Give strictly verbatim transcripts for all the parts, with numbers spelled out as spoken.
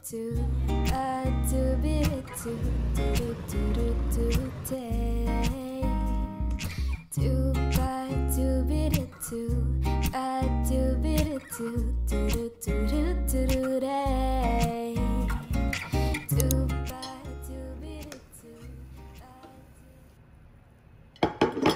do, I do it too, do do do do day. Do by do it too, I do it too, do do do do do do day. Do by do it too, I do.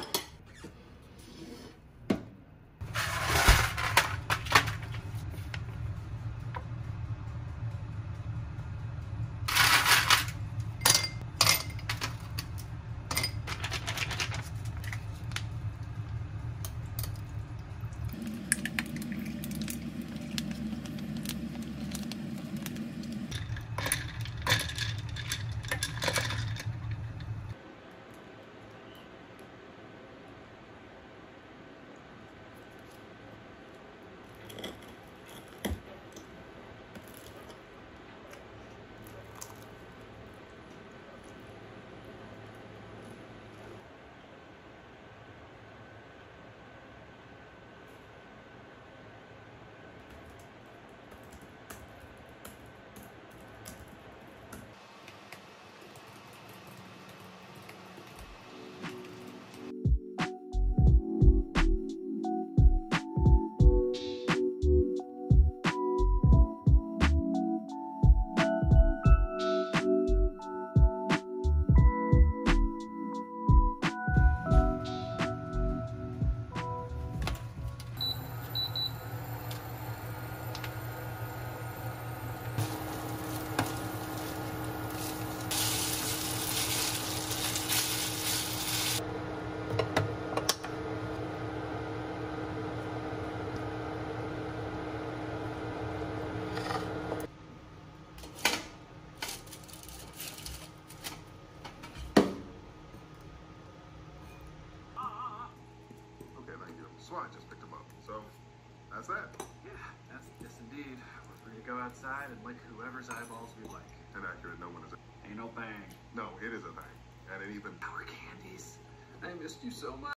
So I just picked him up. So that's that. Yeah, that's yes indeed. We're free to go outside and lick whoever's eyeballs we like. Inaccurate. No one is. Ain't no thing. No, it is a thing, and it even. Our candies. I missed you so much.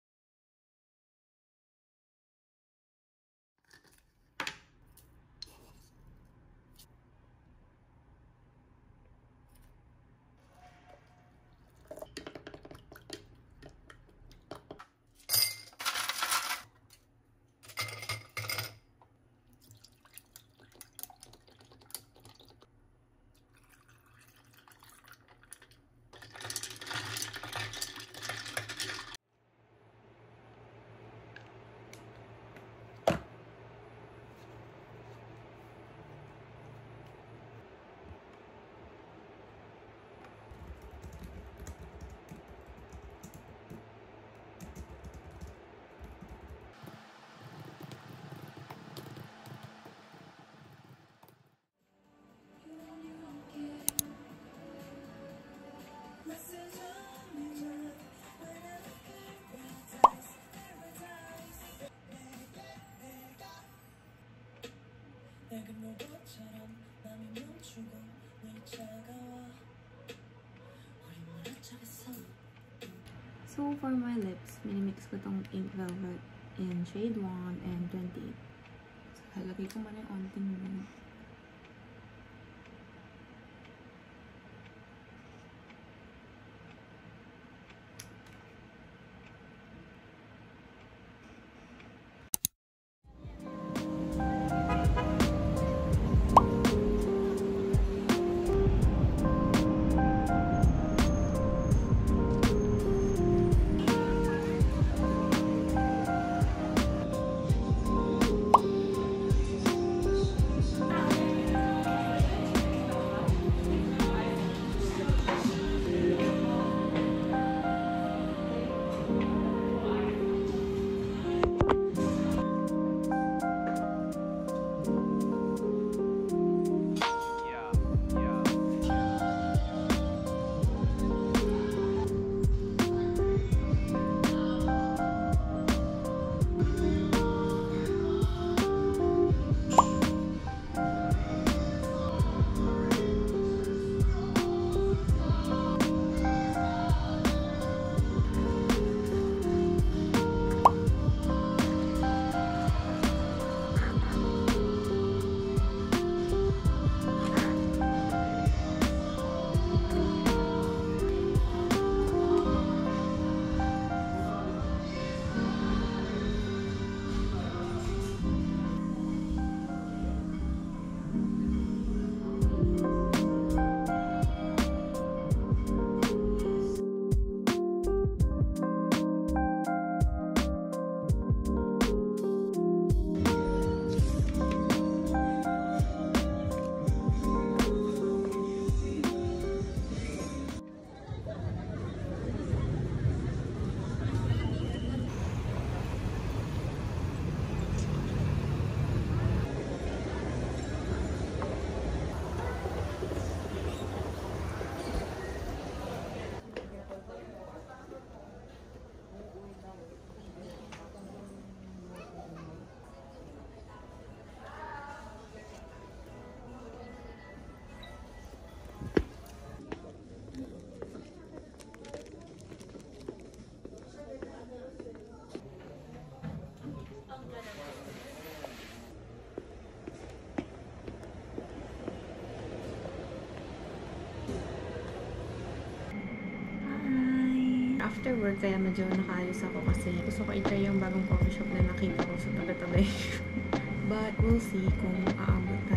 So for my lips, minimix ko tong Ink Velvet in shade one and twenty. So halagay ko muna yung onting nun. work kaya medyo nakaayos ako kasi gusto ko i-try yung bagong coffee shop na nakita ko sa tabi-tabi. But we'll see kung aabot